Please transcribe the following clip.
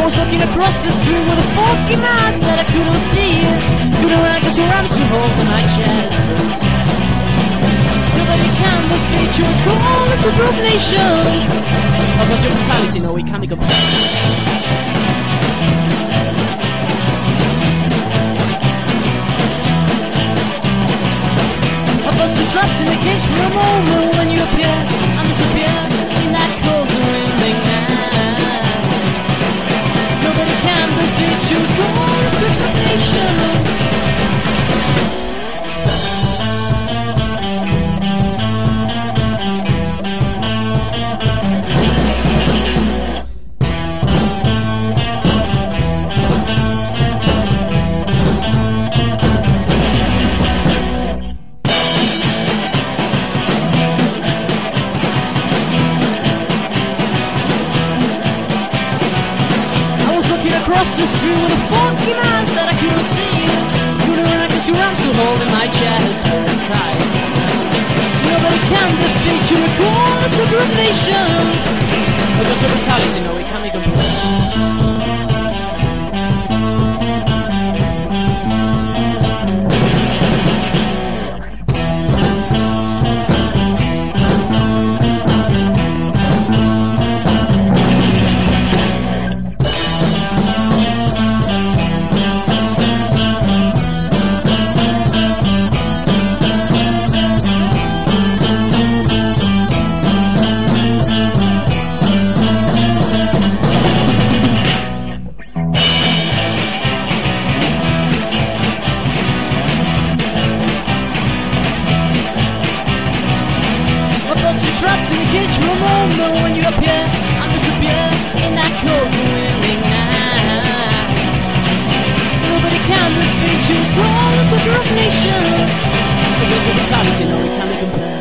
I was walking across the street with a funky mask that I couldn't see. Couldn't run cause your arms were holding my chest. Nobody can defeat your call as a group nation. Because your brutality, no, we can't be compared. Trapped in a cage for a moment when you appear and disappear in that cold and winding night. Nobody can defeat you, cause the nation. Across the street with a funky mask that I couldn't see. Couldn't run cause your arms were holding my chest inside. Nobody can defeat you, regardless of your nation. Because of brutality, no, we can't be compared. Trapped in a cage for a moment when you appear and disappear in that cold and winding night. Nobody can defeat you, call us the group nation. Because of brutality, no, we can't be compared.